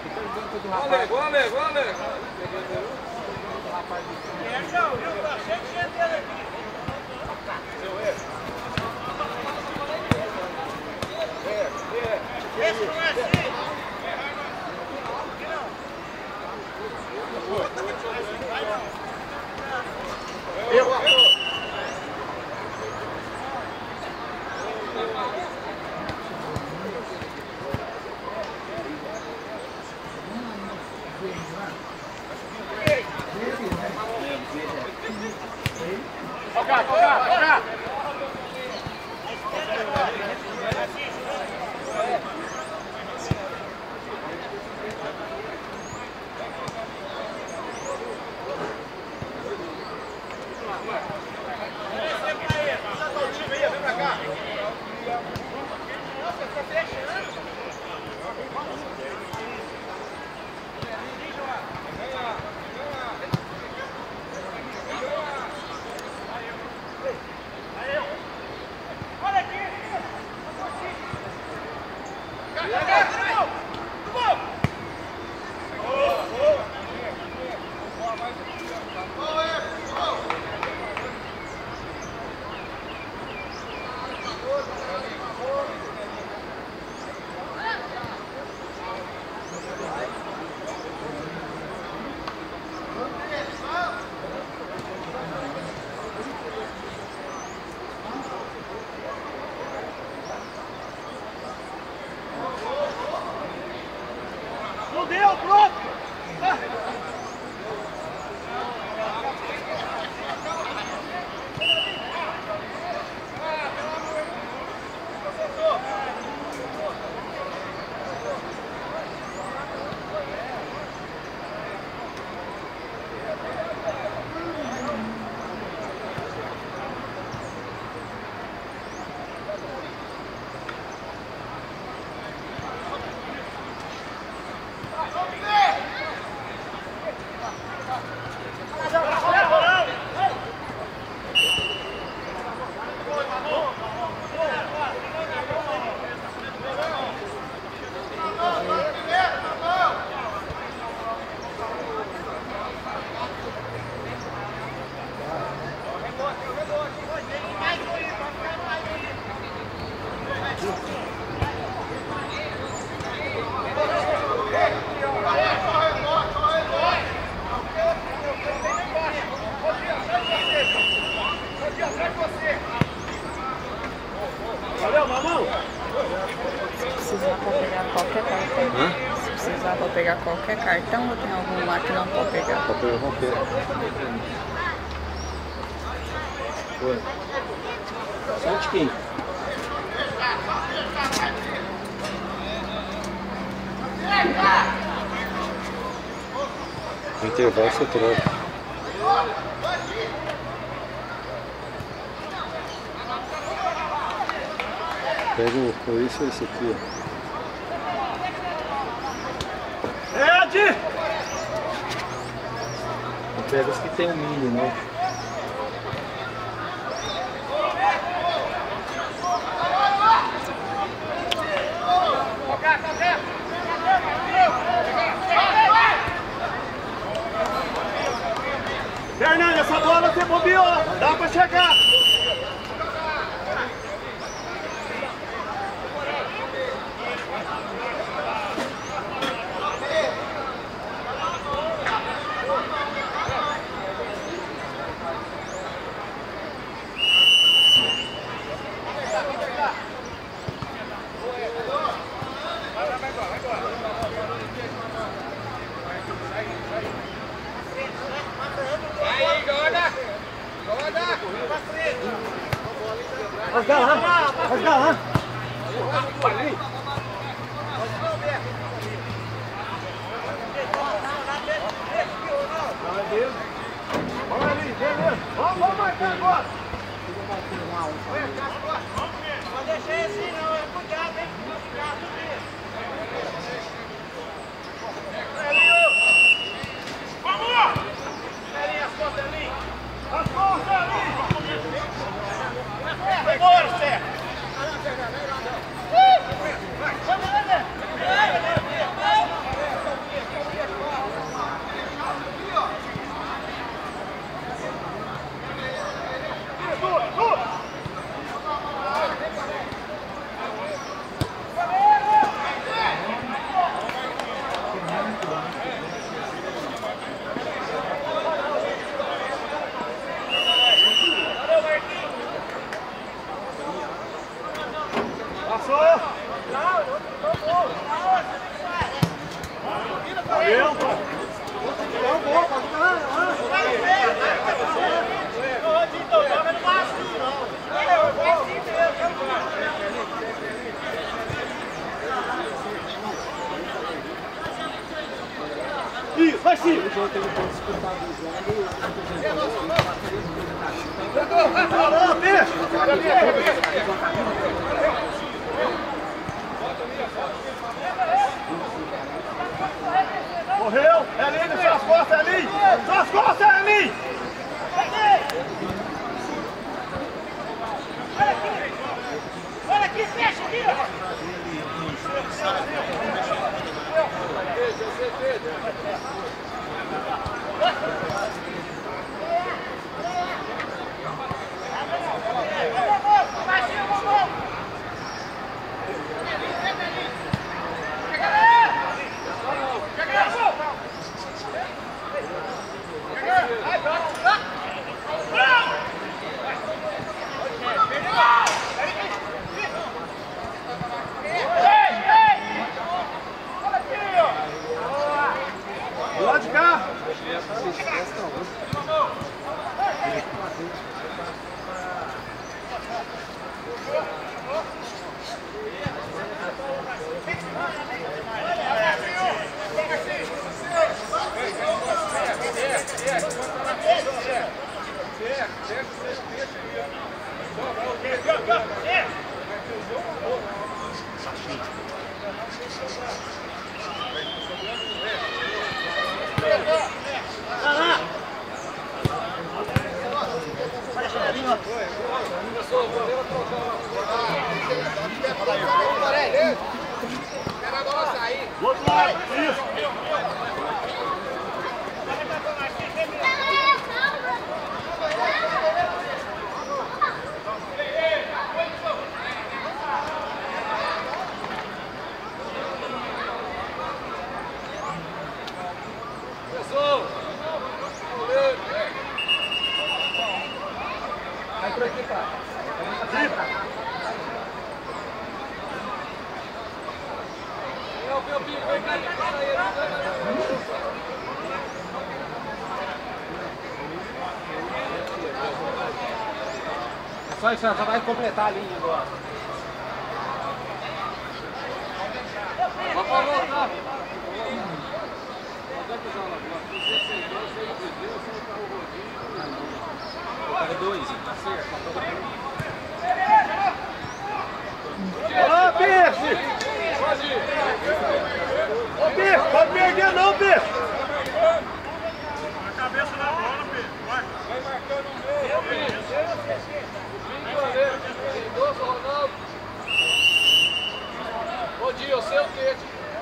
Ale, Ale, Ale. Se precisar para pegar qualquer cartão, ou tem algum lá que não pode pegar? Pode pegar qualquer. Foi. Só de quem? No intervalo você troca. Pega esse ou esse aqui, ó. Ed! Não pega os que tem um mini, não. Fernando, essa bola você bobeou, dá pra chegar. Rasgar lá, rasgar lá. Olha ali, beleza. Vamos marcar agora. Não deixei assim não, é cuidado, hein? Vamos! Pelinha, as costas ali. As costas ali. Vai embora, Sérgio. Valeu, pai. Isso, vai sim! Alô, peixe! Morreu! É ali, suas costas, é ali! Suas costas, é ali! Olha aqui, fecha aqui, ó! Do lado de cá! Do outro lado, isso! Vai por aqui, pai. Só isso, só vai completar a linha agora. Vamos voltar. Ó, peixe! Ô, peixe, pode perder não, peixe! A cabeça na bola, peixe. Vai marcando o meio, peixe. Ronaldo. Bom dia, o seu queijo.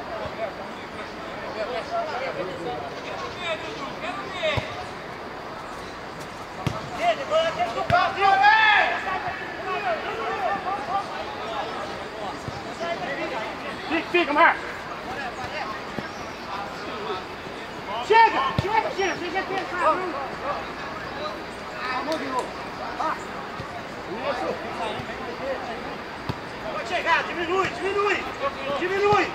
Fica, Marcos! Chega! Chega! Você já tem essa mão! Vamos de novo! Isso! Pode chegar! Diminui! Diminui! Diminui!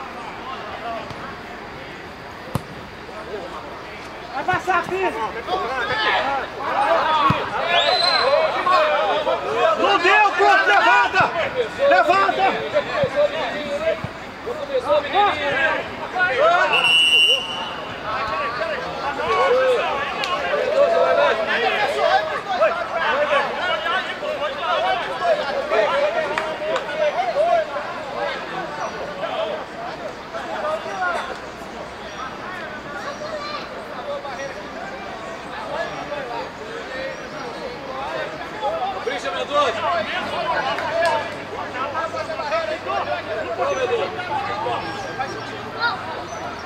Vai passar, filho! Não deu, pronto! Levanta! Levanta! Começou, menininho! Brixa, Mendoza! Ô, Mendoza!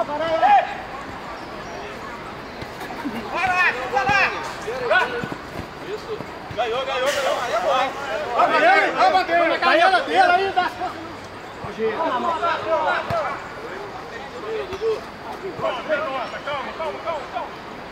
Isso. Ganhou. Aí é bom. Vai ela dele aí, dá. Calma.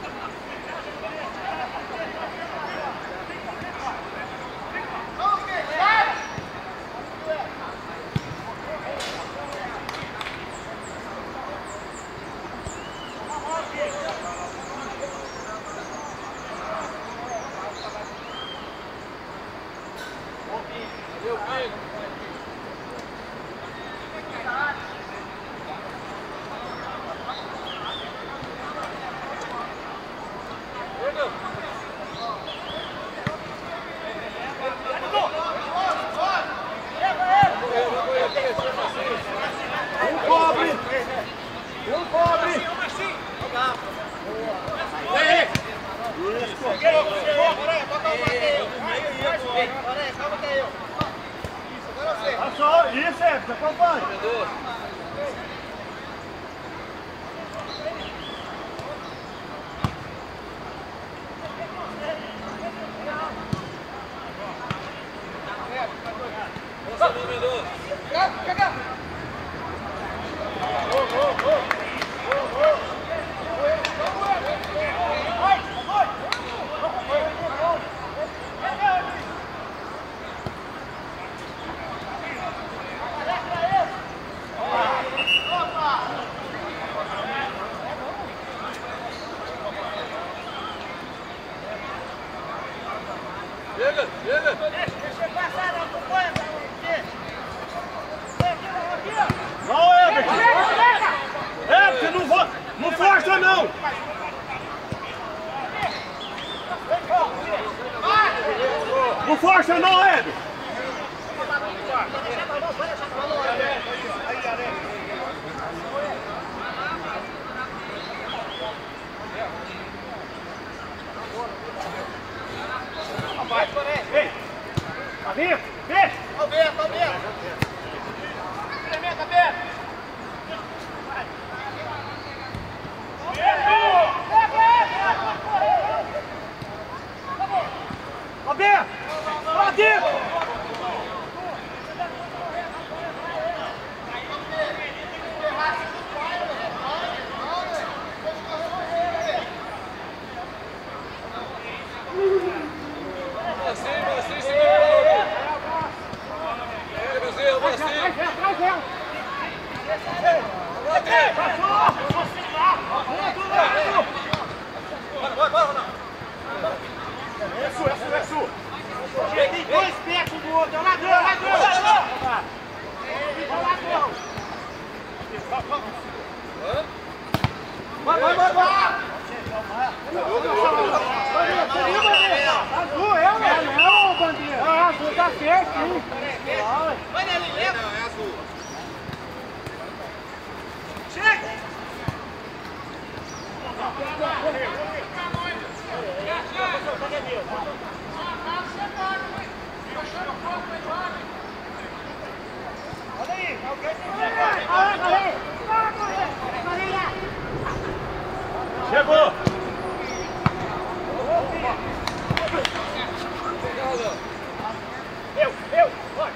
Isso, acompanha. Chega! Deixa eu passar, não acompanha, Não, Everton, não força não! Não força não, Everton! Ei! Tá vindo? Vem! Tá vendo! Experimenta, Beto! Roberto! Pra dentro! Assim, segura! É sua! Tem dois pés do outro, é o ladrão! Vai! Azul, não, bandeira! Azul tá certo, sim! Vai nele, leva! É azul. Chega! Olha aí, alguém tem que Chegou! Eu! Vai!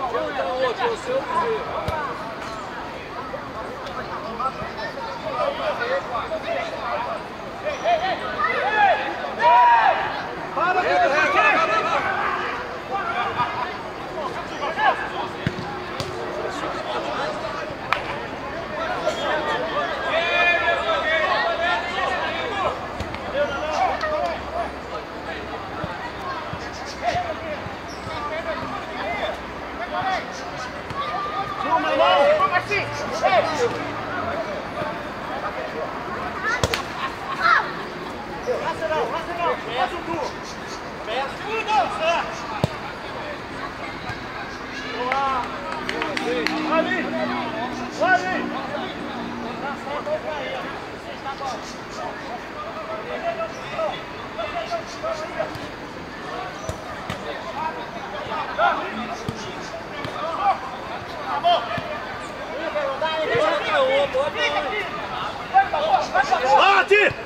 Bate!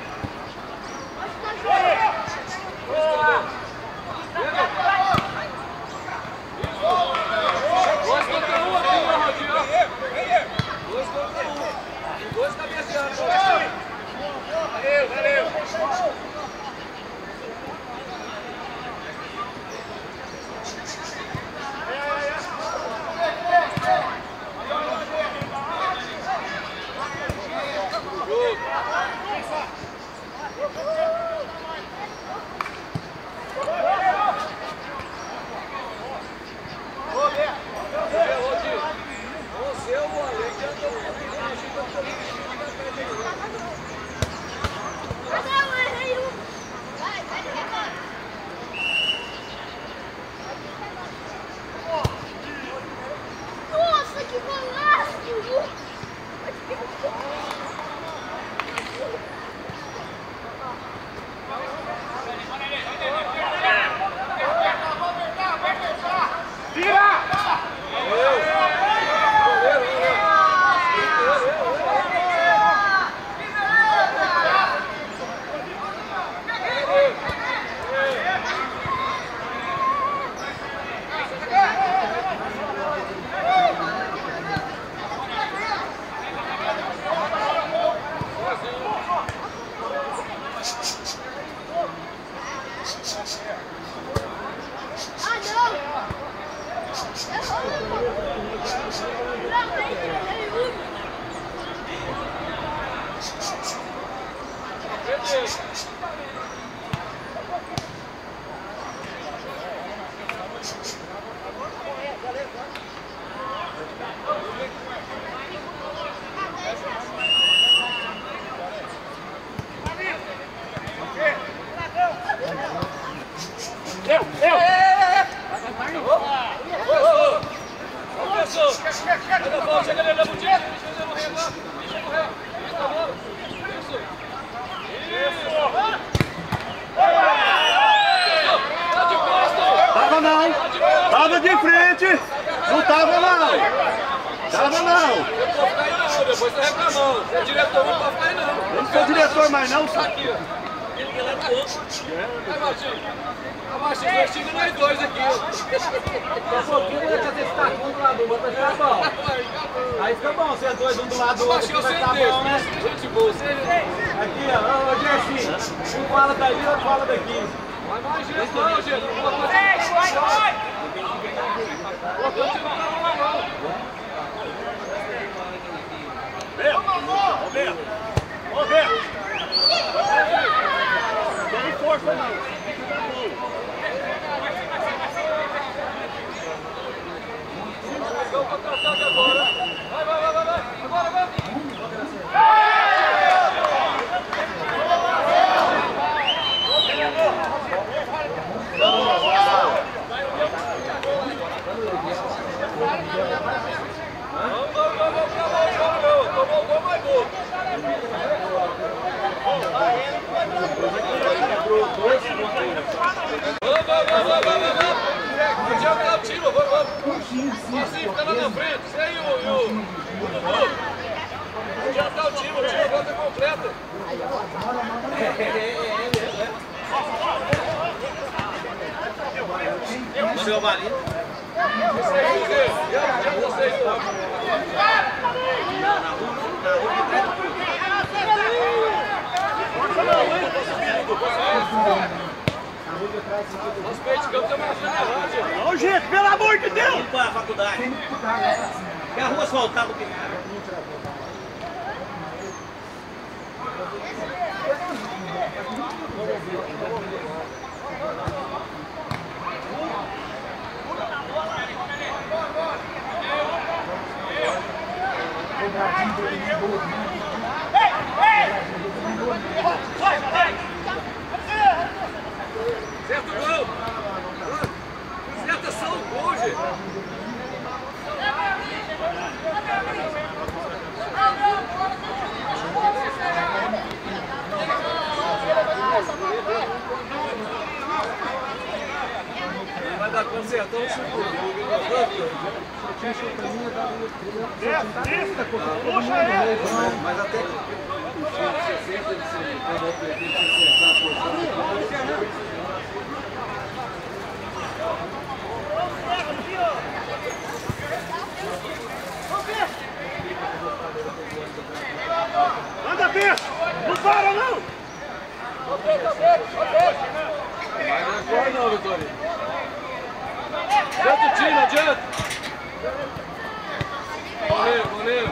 Nossa, que golaço! Tava não! Tava de frente! Não tava não! Tava não! Depois você reclamou. Você é diretor, não pode ficar aí não. Eu não sou diretor mais não, senhor. Aqui, ó. Ele lá no outro. Vai, Martinho. Vai, Martinho, nós xingamos nós dois aqui, ó. Daqui a pouquinho vai fazer esse taco um do lado do outro, vai ficar bom. Aí fica bom, vocês dois um do lado do outro, Martinho, eu vai sei ficar desse, bom, né? gente boa. Você Aqui, ó, ô Gersinho, um fala dali, outro fala daqui. vai mais, gente, não, gente. Vai! Roberto! Roberto! Tem força não! Pegou o contra-ataque agora. Vai. Agora. Tomou o gol, mais gol. Vamos adiantar o time, vamos. Fica lá na frente, você aí e o Dudu. Vamos adiantar o time agora tá completo. Seu marido. Isso aí, José. Nosso peito de campo tem uma janela. Ô, gente, pelo amor de Deus! Vamos para a faculdade. Que a rua asfaltada que Certo gol! Certa só o gol, gente! Vai dar consertão o segundo gol. Puxa ele! mas até que você sempre quando eu pretendo acertar a posição. Anda, bicho! Não para, não! Mas não agora não, Vitória. Adianta o time, adianta! Goleiro!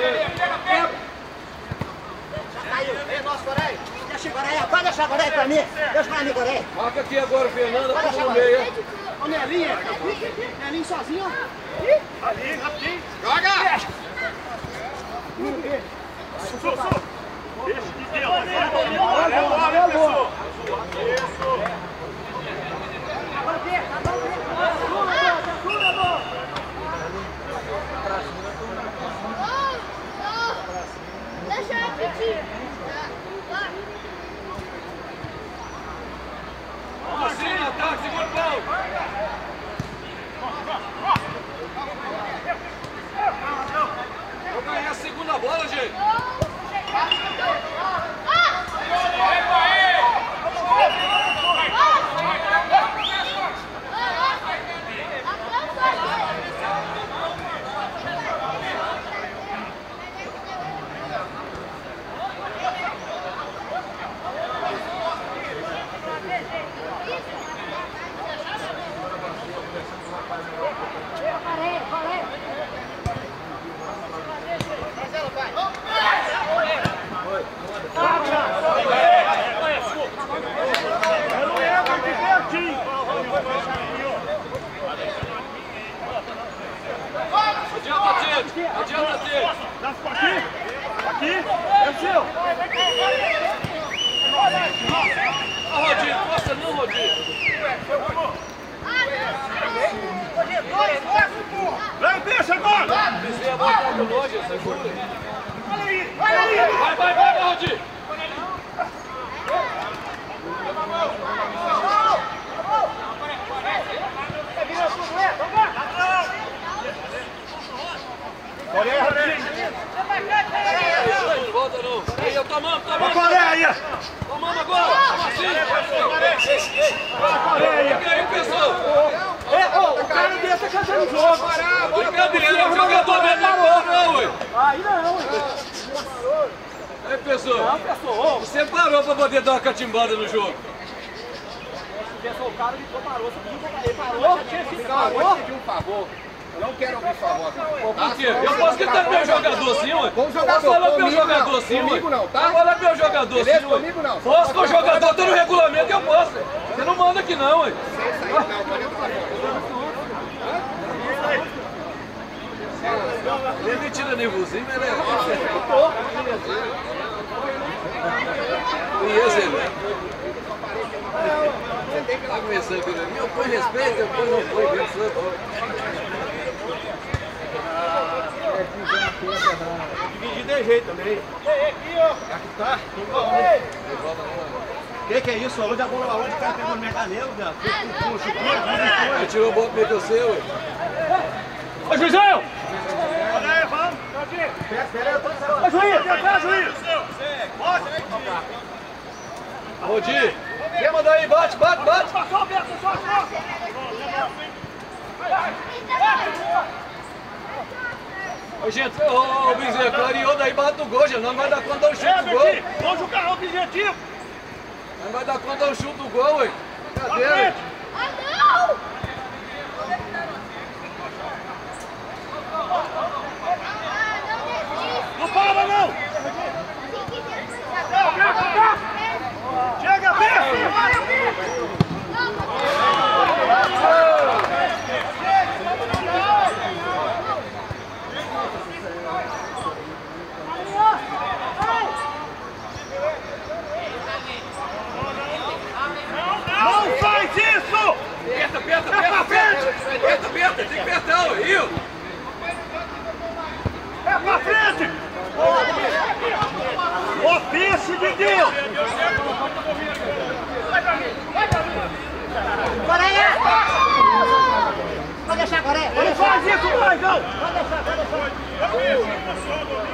Ei, nosso Goreia. Deixa o Goreia. Pode deixar o Goreia pra mim. Deixa pra mim, Goreia. Marca aqui agora, Fernanda, puxa no meio, hein? Ô, Nelinha. Nelinho sozinho, ó. Ali, rapidinho! Joga! Deixa de Deus! Olha, pessoal! Isso! Deixa eu repetir. Vamos assim, ataque, segura o pau! Vou ganhar a segunda bola, gente! Adianta dele! Aqui! É seu! Ah, Rodinho, força não, Rodinho! Vem, bicho, agora! Desvia a bola para o longe, segura! Olha aí! Vai, Rodinho! Não volta não! Aí, tomamos! Coreia! Tomamos agora! Assim! Coreia! E aí, pessoal? O cara desse cansando o jogo. Brincadeira, o jogador não é não, ué! Aí não, Aí, pessoal! Você parou pra poder dar uma catimbada no jogo! o cara ele parou, ele parou, parou, pediu um favor. Eu não quero ouvir favor. Por quê? Eu posso gritar pro meu jogador assim, ué? Bom jogador, Posso falar pro meu comigo jogador não, assim, ué? comigo não, tá? Posso falar pro meu jogador Beleza, assim, ué? comigo não. Posso com o jogador, tô no regulamento, eu posso. Você não manda aqui não, ué. Ele me tira nervosinho, mas ele conheço ele. Tá começando aqui, né? Eu põe respeito, eu põe não põe, Dividir de jeito também. Aqui tá. Que é isso? Onde a bola, onde o cara pegou no meu canelo, velho? Ele tirou a bola pro meio do seu, ué. Ô, Juizão! Olha aí, vamos. Ô, Juiz! Vai, Juiz! Rodinho, quer mandar aí? Bate! Passou, Beto, só! Ô, gente, ô, Bezerra, clareou daí, bate o gol, gente. Não vai dar conta do chute do gol. Vamos jogar o objetivo. Não vai dar conta do chute do gol, ué. Cadê, ué? Ah, não! Não para, não! Chega, Pedro! Não faz isso! Aperta, tem que apertar, Rio! É pra frente! Ofício de Deus! Coreia! Pode deixar, Coreia! Não faz isso mais, não! Pode deixar, pode deixar!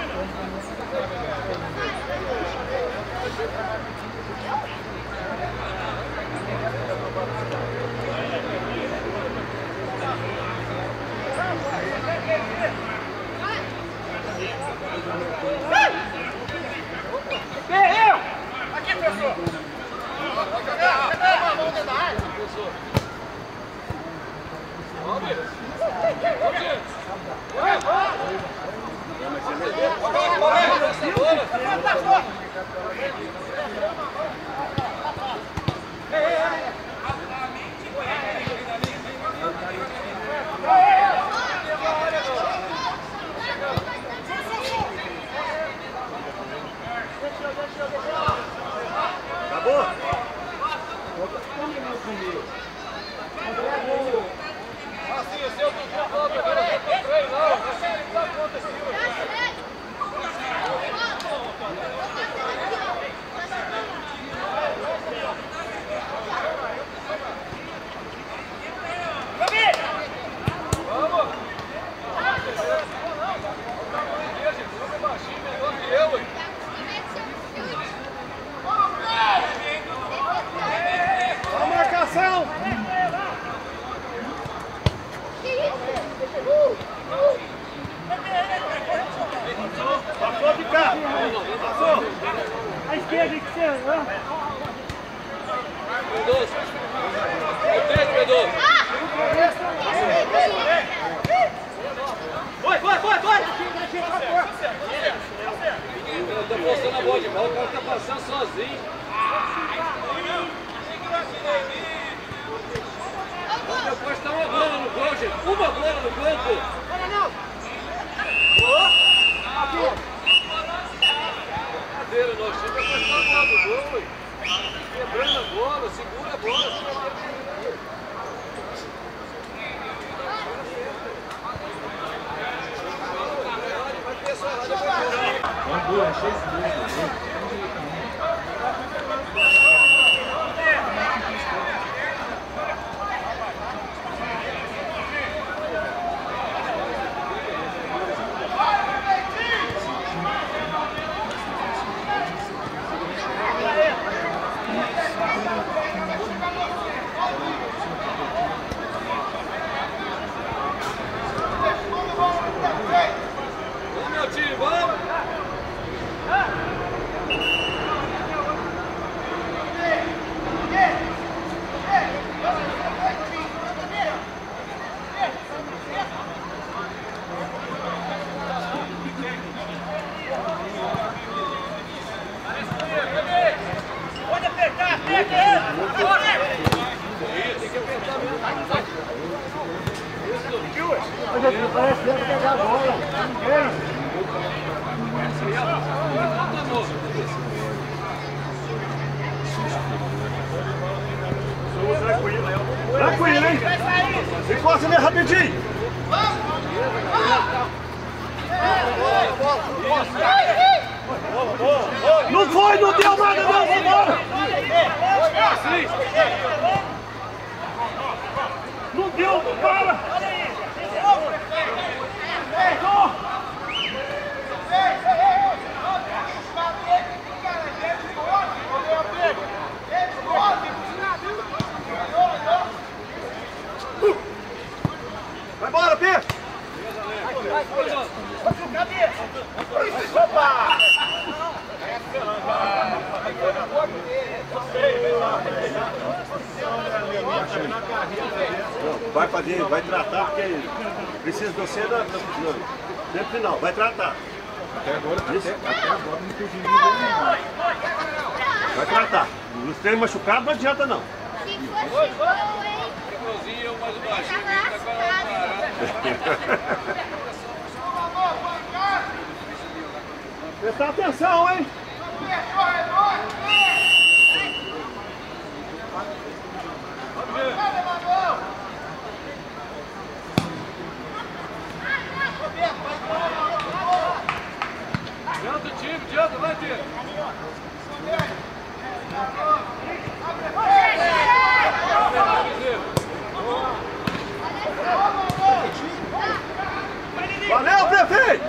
Aqui, professor! Cadê a mão dentro da área? Acabou? Assim, o seu do volta, agora eu tô três, não. Não dá conta esse A marcação! Passou de cá! Passou! A esquerda que você... Pedroso! Pedroso, Pedroso! Vai! Eu tô postando a bola de bola, o cara tá passando sozinho. Depois tá uma bola no gol, gente. Uma bola no gol, pô. Brincadeira, nós temos que apostar a bola do gol, ué. Quebrando a bola, segura a bola. Vamos, meu time, vamos! Pode apertar, aperta ele! Tem que apertar mesmo. Parece que vai pegar a bola! Ninguém! Tranquilo, hein? Encosta ali rapidinho! Não foi, não deu nada, não! Vambora! Não deu, para! Vai embora, Pedro! Opa! Vai fazer, vai tratar, porque precisa de você no final, vai tratar. Até agora não teve ninguém. Vai tratar. Os três machucados não adianta não. Se fosse gol, hein? Igualzinho, mas o baixinho tá parado. Prestar atenção, hein? Adianta o time, adianta, vai ter. Valeu, prefeito!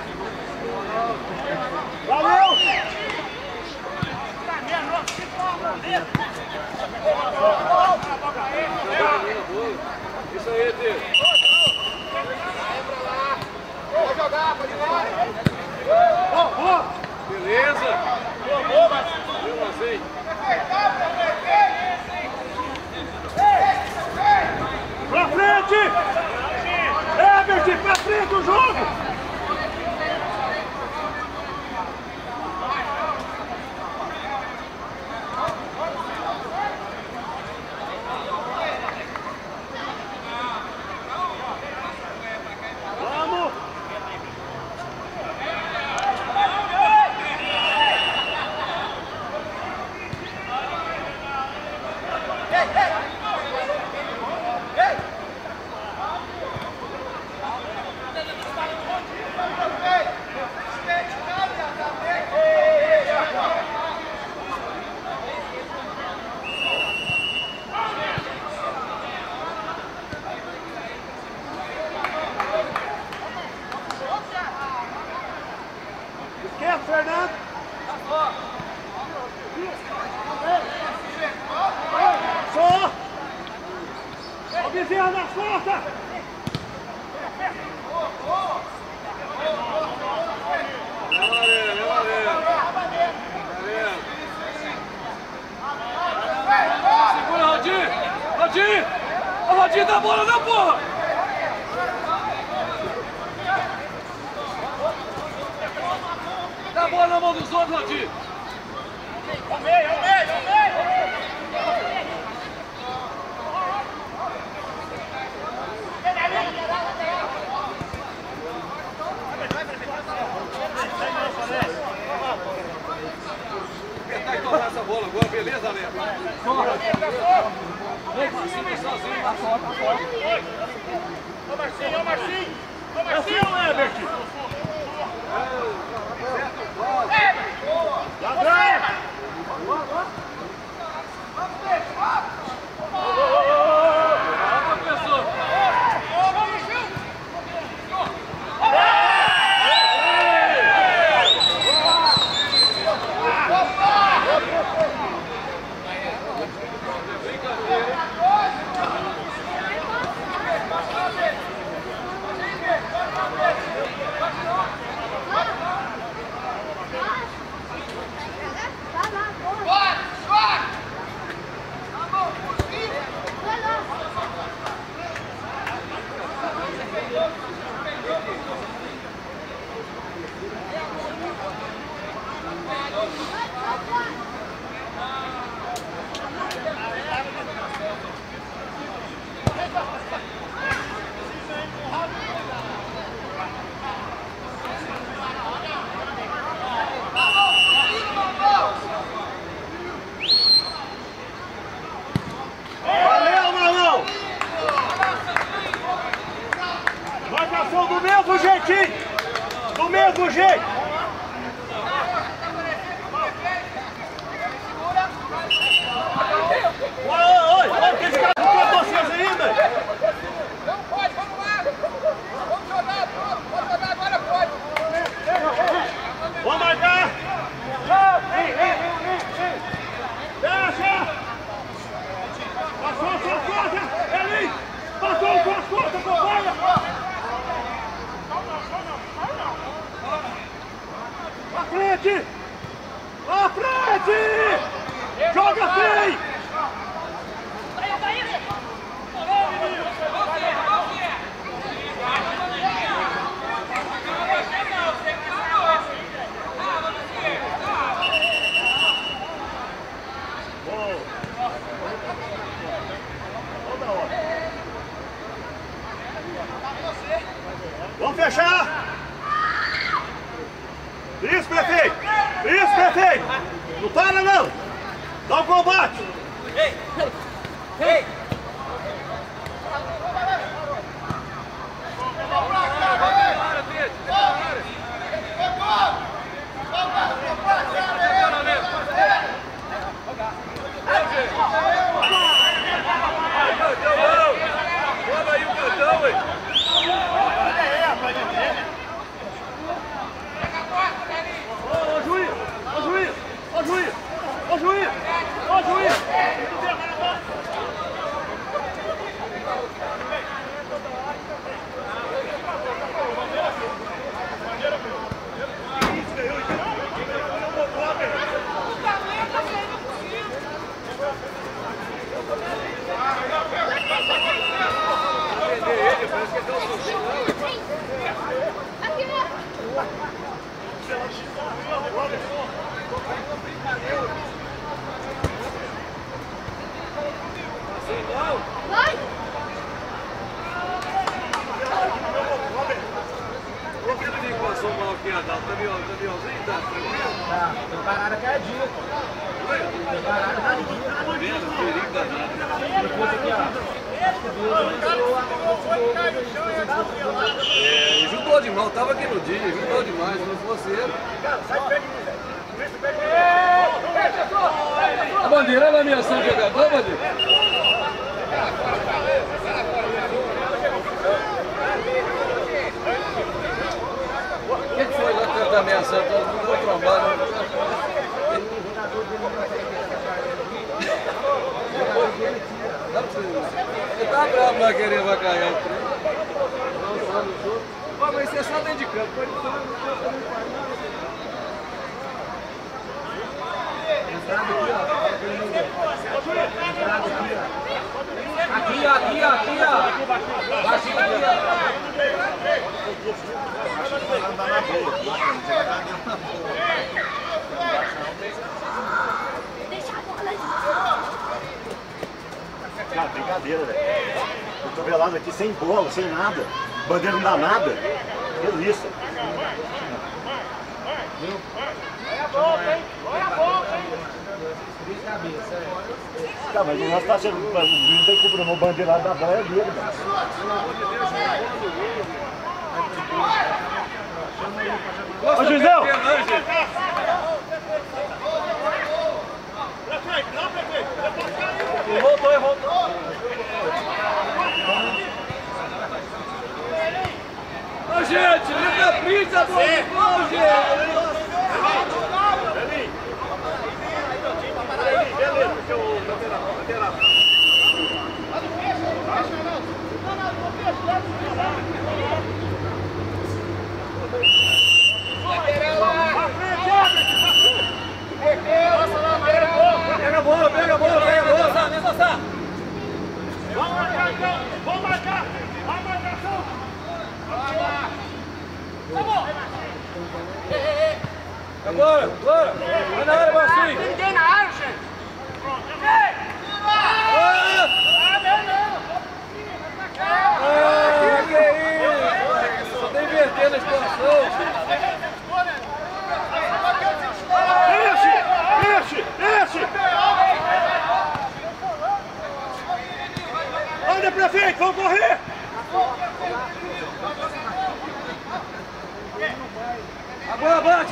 Valeu! Isso aí, Tio. Vou jogar, pode ir lá. Beleza. Eu passei. Pra frente! Herbert, pra frente o jogo! Vamos! Esquerda, Fernando! Só! Ó o Bezerra na força! Segura, Rodinho! Rodinho! Ô, Rodinho, dá a bola não, porra! Dá a bola na mão dos outros, Rodinho! Ao meio, ao meio, ao meio! Tentar entornar essa bola agora, beleza, Léo? Vem sozinho, na foto. Ô, Marcinho, ô, Marcinho! Ô, É Marcinho! seu, Herbert! Ladrão! Valeu, Marlão! Marcação do mesmo jeitinho! Do mesmo jeito! Olha, que esse cara não tem vocês ainda! Não pode, vamos lá! Vamos jogar agora, pode! Vamos marcar! Deixa! Passou a sua costa! Eli! Passou a sua costa, acompanha! frente! Pra frente! Joga bem! Vamos fechar! Isso, prefeito! Isso, prefeito! Não para, não! Dá um combate! Ei! Ei! Juntou demais, tava aqui no dia, juntou demais, se não fosse ele. A bandeira é na minha ação de jogador, bandeira? O que foi lá que ele tá ameaçando? Todo mundo foi trombado. Ele tá bravo lá querendo vacaiar o trem. Pô, mas isso é só dentro de campo. Pode falar no campo. Aqui, ó. Baixinho aqui, Cara, brincadeira, velho. Cotovelado aqui sem bola, sem nada. Bandeira não dá nada. Que isso? Cara, mas o nosso tá sendo. Não tem culpa, não. O bandeirado da bola é dele, velho. Ô, Gisel! Ele voltou. Ô, gente, liga a pizza do gol, gente! Pega a bola! Vamos marcar! Vai marcação! Agora! Vai na área, Marcinho! Ninguém na área, gente! Que isso! Só tá invertendo a situação! Esse! Anda, prefeito, vamos correr! Agora bate!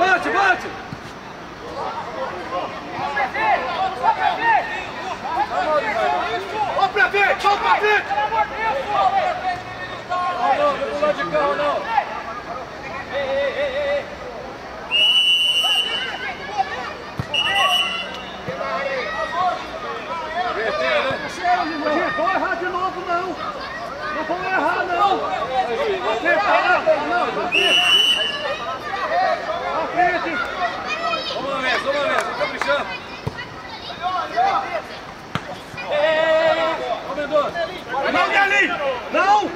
Ô, prefeito! Pelo amor de Deus! Não, do lado de carro não! Gente, vamos errar de novo, não! Não vamos errar, não! Pra frente! chama. Ô, Mendonça. Não, Galinho! Não!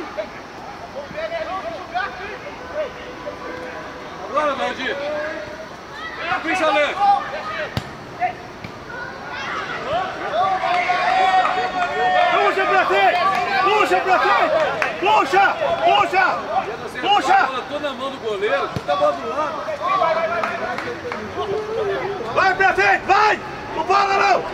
Agora, Valdir. Puxa, Alex. Puxa pra frente! Puxa pra frente! Puxa! Puxa! Puxa! A bola toda na mão do goleiro. Puta a bola do lado. Vai pra frente! Vai! Não para não!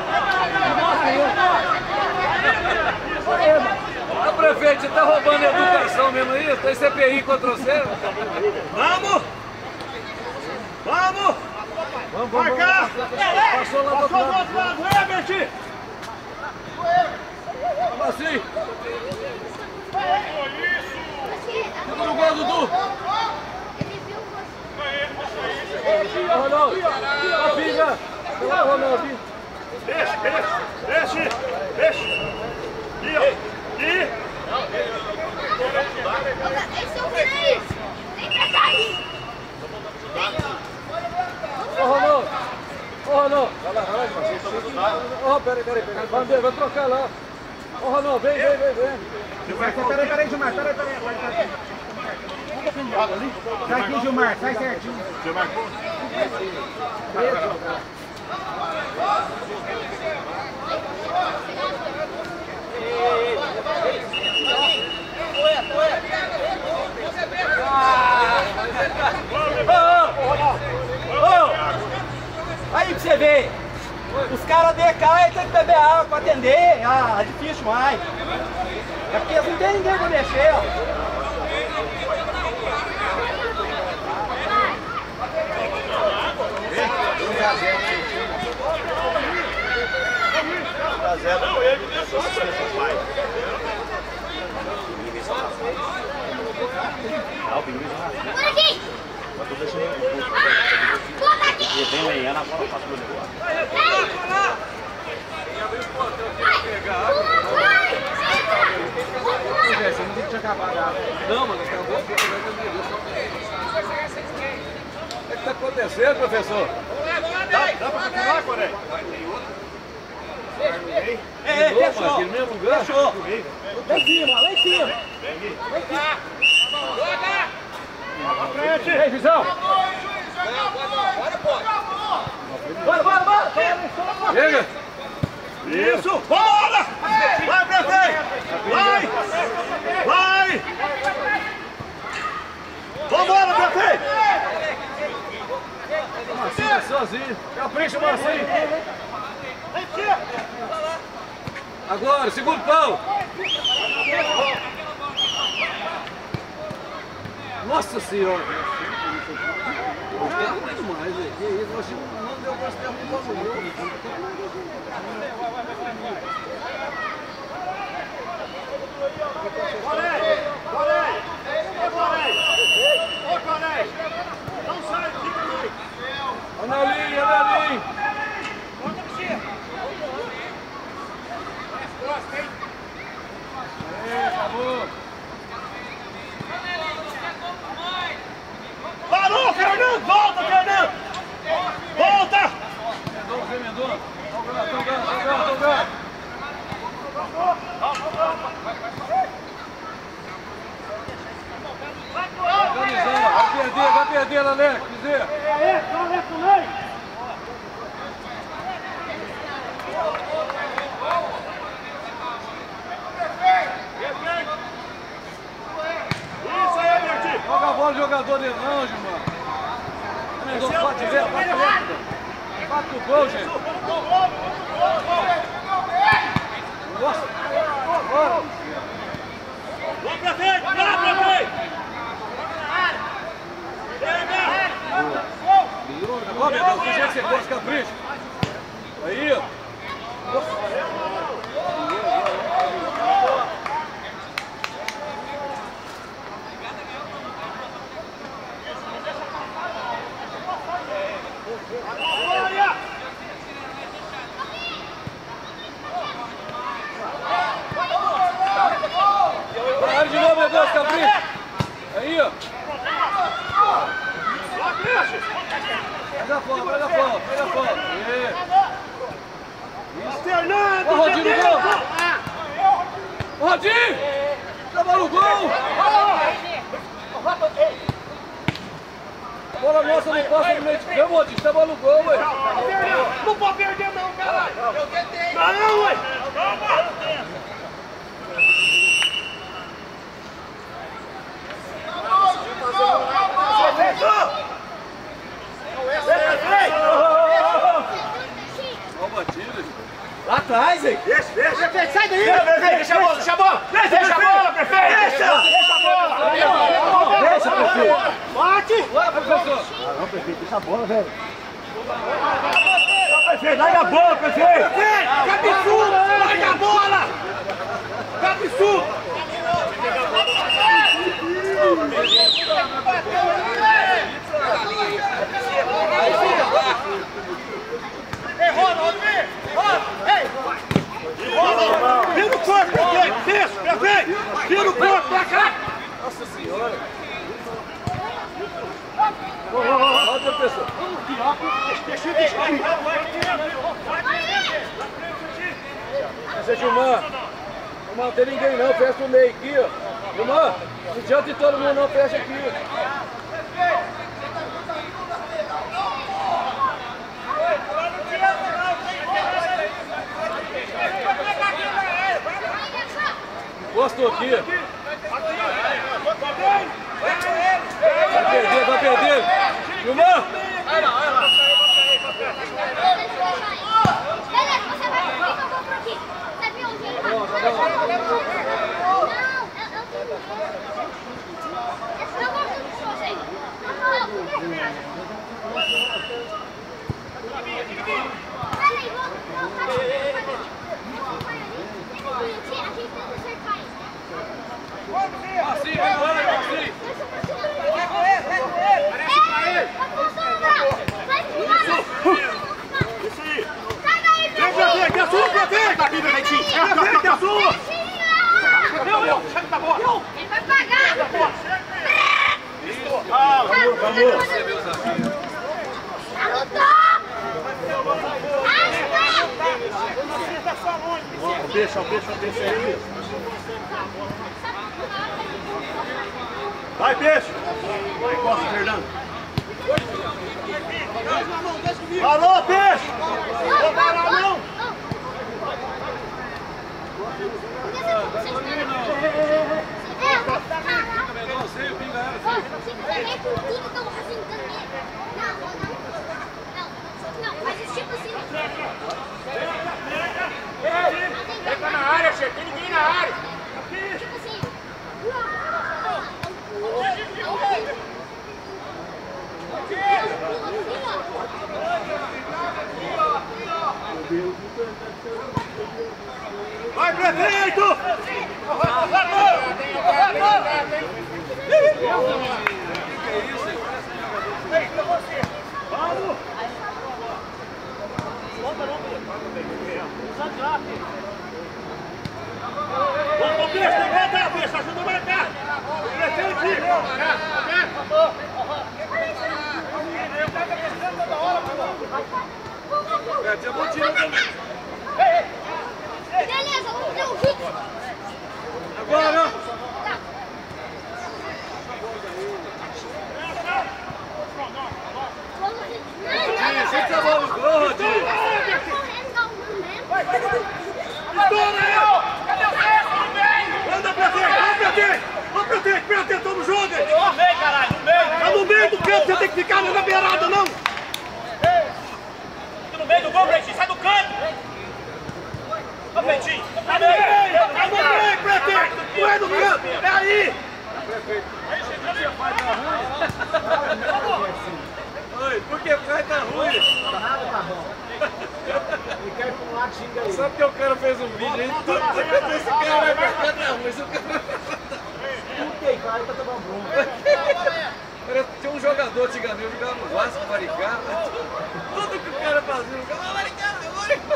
Ô, prefeito, você tá roubando a educação mesmo aí? Tem CPI contra você? Vamos! Vamos! Vamos, Marcar! Passou lá do outro lado. Herbert! Assim. Fica no gol, Dudu. Ronaldo. A pinga. Lá, Ronaldo. Deixa! E ó! E! Esse é o Feliz! Vem pra cá aí! Ô, Ronaldo. Ô, Ronaldo. Vai lá. Ô, peraí. Vai trocar lá. Ô, Ronaldo, vem. Peraí, Gilmar, peraí. Sai aqui, Gilmar, sai certinho. Você marcou? Aí pra você ver, os caras decaem e tem que beber água pra atender. Ah, é difícil demais. É porque não tem ninguém pra mexer, ó. Por aqui! Bota aqui! E vem lenhando a bola passou do lado. Você não tem que acabar a água. Não, mano, acabou. O que tá acontecendo, professor? Dá pra continuar, Coré? Fechou. Aquele mesmo lugar? Fechou. Lá em cima, lá em cima. Frente! Visão! Bora. Chega! Isso! Vambora! Vai, prefeito! Vai! Vambora, prefeito! Marcinho sozinho. Capricha, Marcinho. Agora, segura o pau. Nossa Senhora. Não é demais, velho. Que isso? Nós não deu pra ser um pouco meu. Não sai, fica aí! Olha ali! Acabou! Parou, Fernando! Volta, Fernando! Volta! Mendonça! Tocar! Vai perder, Alex! Bezerra! Isso aí, Bertinho! Joga a bola, jogador de não, Gilmar! Mendonça, bate dentro! Bate o gol, gente! Nossa! Bora! Vamos pra frente! Ó, Mendonça, do jeito que você gosta, capricha! Aí, ó! Vai de novo, Mendonça, capricha! Aí, ó! Pega a foto! Fernando! Ô, Rodinho no gol! Ô, Rodinho! Tava no gol! Bola nossa não passa no meio de campo, Rodinho. Tava no gol, ué. Não pode perder não, caralho! Eu tentei! Não, ué! Lá atrás, hein? Deixa! Prefeito, sai daí! Deixa a bola! Deixa a bola, prefeito! Deixa a bola! Deixa, prefeito! Bate! Lá, professor! Ah, não, prefeito, deixa a bola, velho! Prefeito, larga a bola, prefeito! Cabeçudo! Larga a bola! Cabeçudo! Vira o corpo, prefeito! Isso, prefeito! Vira o corpo pra cá! Nossa senhora! Olha, professor! Deixa, Gilmar! Não tem ninguém não, fecha o meio aqui, ó! Gilmar, não adianta de todo mundo não, fecha aqui! Gostou aqui. Vai perder. Gilmar! Beleza, você vai comigo, eu vou por aqui. Você viu onde ele vai? Não, eu tenho medo. Eu gosto de você. Peraí, vamos. Assim, vai embora, assim! Isso aí! Sai daí, Prefeito, é sua, prefeito! Tá aqui, prefeitinho! Prefeito, é sua! Chega da bola! Ele vai pagar! Vamos! Deixa aí! Vai, peixe! Vai, Costa, Fernando! Parou, peixe! Não parar, não! Não, faz esse tipo assim. Tá na área, chefe! Tem ninguém na área! Tipo assim. Vai, prefeito! Vamos! Vamos, peixe! Levanta, peixe! Ajuda a marcar! Prefeito! Beleza, vamos ver o vídeo. Agora! Tá. Senta a bola no gol, Rodinho! Anda, prefeito! Vamos, prefeito! Presta atenção no jogo! No meio, caralho! No meio! Tá no meio do campo, você tem que ficar na beirada, não! Fica no meio do gol, Pretinho, sai do canto! Ô, Pretinho! Tá no meio, prefeito! Não é no canto! É aí! Oi, por que o cara tá ruim? Nada tá bom. Ele quer ir pra um lado, xinga ele. Só porque o cara fez um vídeo aí, esse cara vai marcar tá ruim. Por que? Cara, tá tomando bom. Tinha um jogador antigamente, jogava no Vasco, Maricá. Tudo que o cara fazia, o cara, Maricá, Maricá.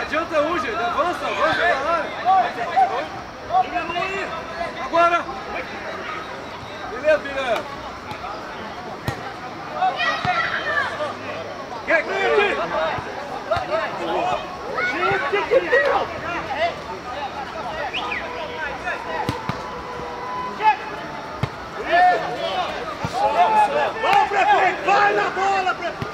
adianta um, gente. Avança, avança pra área. Agora. Beleza, Pirã. Quer cliente? Vamos, prefeito! Vai na bola, prefeito!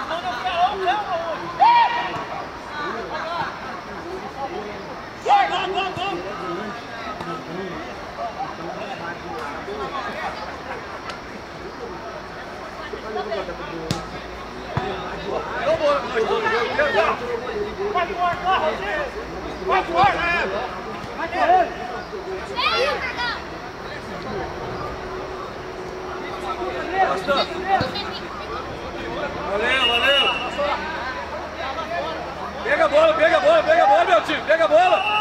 Valeu, valeu! Pega a bola, pega a bola, pega a bola, meu time! Pega a bola!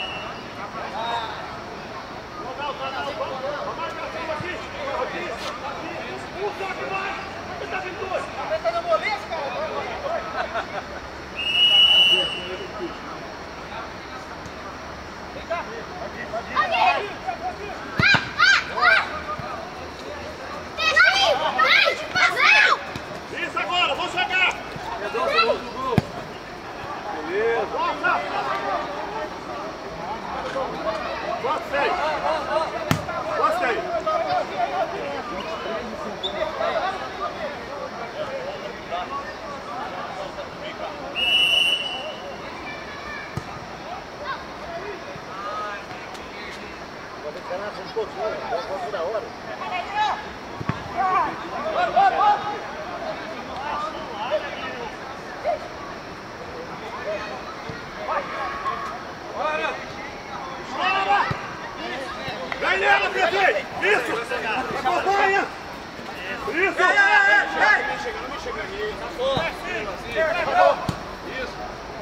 Isso agora, vamos chegar! Beleza! Gostei! Gostei! Vou ver se um pouquinho, vou virar a hora. Vai nela, prefeito! Isso! Acompanha! Isso! Não me chega aí, tá só! Isso!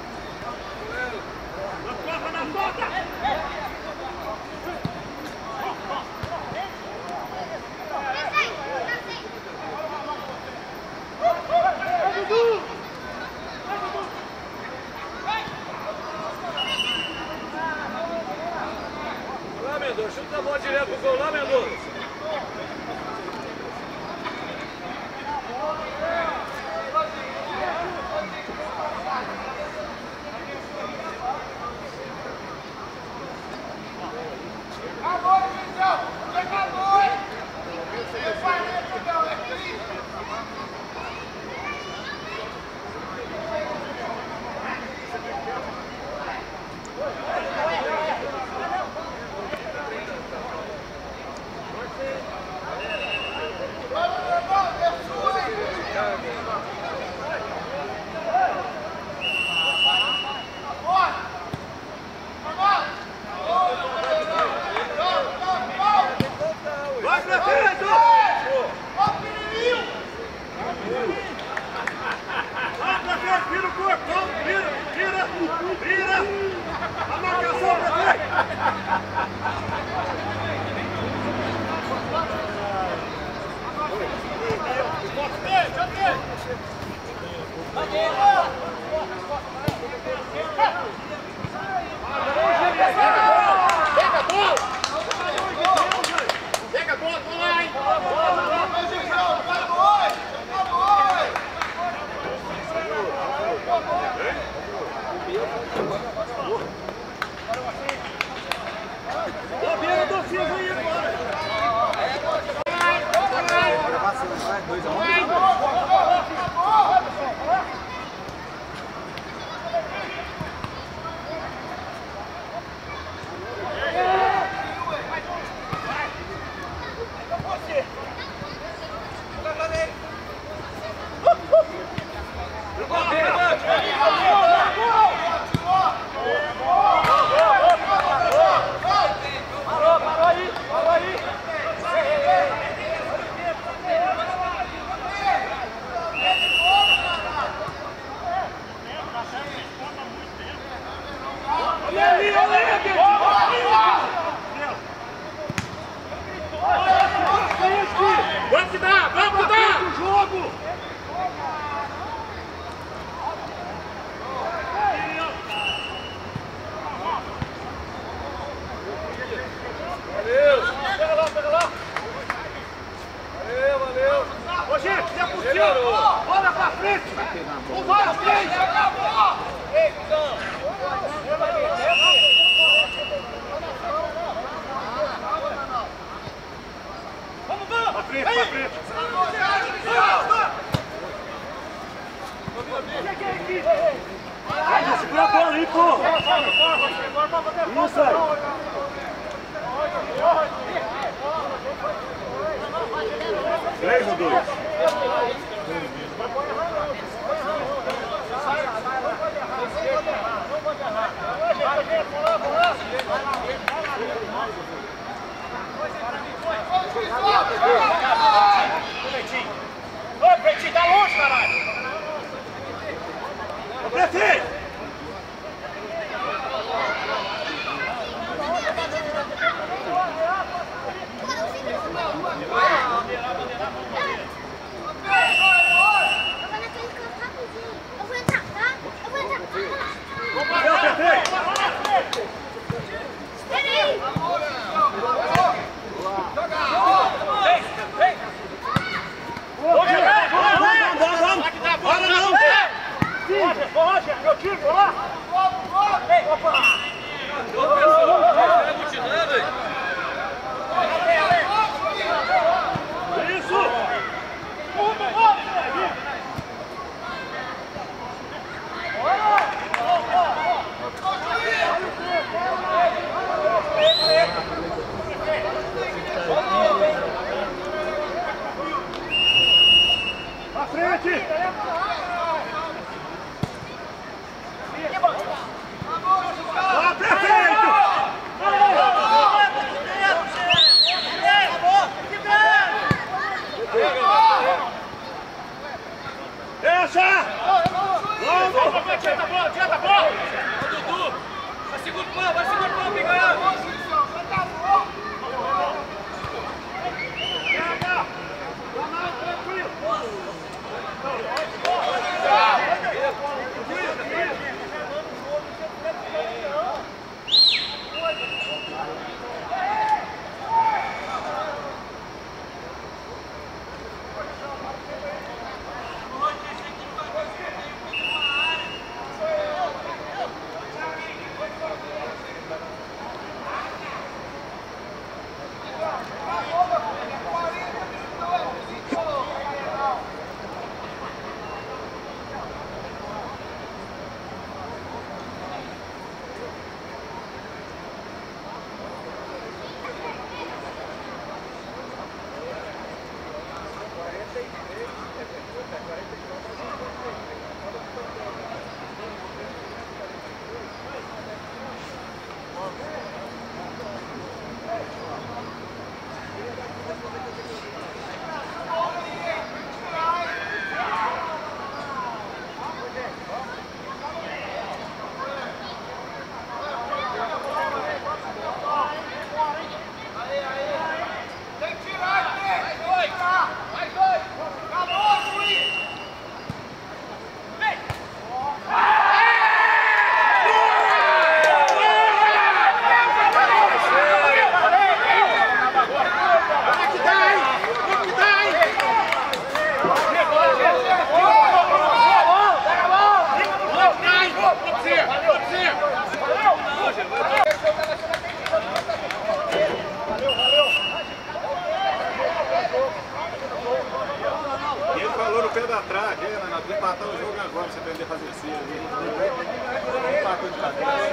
Na ponta! Lá, Mendonça, chuta a bola direto pro gol lá, Mendonça! Vai, prefeito! Vai, prefeito! Vira o corpo! Vamos! Vira! Vira! Vira! A marcação, prefeito! Pega a bola! Pega a bola, vamos lá, hein? Ô, Bia, do Silva aí agora! Segura a bola aí, pô! Isso aí! 3 ou 2? Ô, Pretinho, tá longe, caralho! Ô, prefeito! Roger, meu time, vamos lá! Opa! Isso! Pra frente! Ó, prefeito! Deixa! Vamos! Adianta a bola, adianta a bola! Dudu! Vai segundo pão, Piganha! Pé da trave, nós vamos empatar o jogo agora, você aprender a fazer assim. Empatou de cabeça.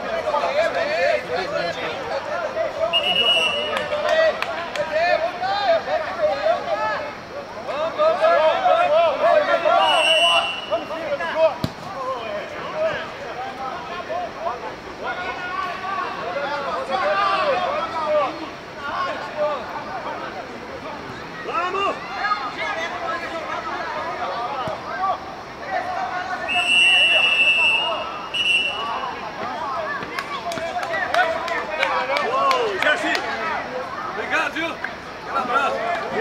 Obrigado, viu? Um abraço.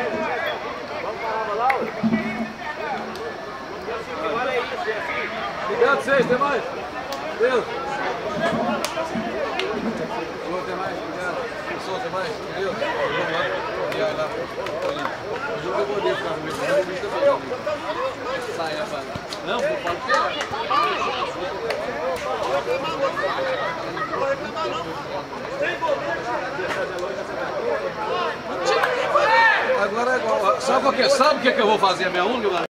Obrigado a vocês, até mais. Deus. Até mais, obrigado. Pessoal, até mais. Deus. Obrigado lá. O jogo eu vou deixar no meu sai, rapaz. Não, vou falar que agora, sabe o que eu vou fazer? A minha única